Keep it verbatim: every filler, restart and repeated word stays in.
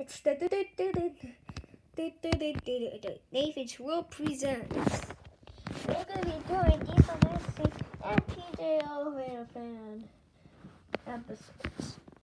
It's the David's World Presents. We're going to be doing Diesel Dancing and P J Elevator Fan episodes.